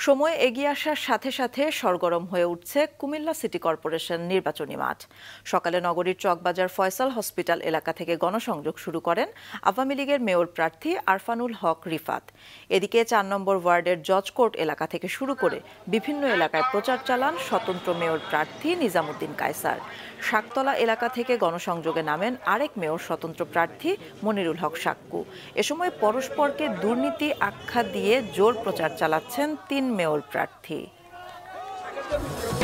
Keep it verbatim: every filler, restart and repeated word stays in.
সময় এগিয়ে আসার সাথে সাথে সরগরম হয়ে উঠছে কুমিল্লা সিটি কর্পোরেশন নির্বাচনী মাঠ। সকালে নগরীর চকবাজার ফয়সাল হসপিটাল এলাকা থেকে গণসংযোগ শুরু করেন আওয়ামী লীগের মেয়র প্রার্থী আরফানুল হক রিফাত। এদিকে চার নম্বর ওয়ার্ডের জজ কোর্ট এলাকা থেকে শুরু করে বিভিন্ন এলাকায় প্রচার চালান স্বতন্ত্র মেয়র প্রার্থী নিজামুদ্দিন কায়সার। শাকতলা এলাকা থেকে গণসংযোগে নামেন আরেক মেয়র স্বতন্ত্র প্রার্থী মনিরুল হক সাক্কু। এ সময় পরস্পরকে দুর্নীতি আখ্যা দিয়ে জোর প্রচার চালাচ্ছেন তিন মেয়র প্রার্থী।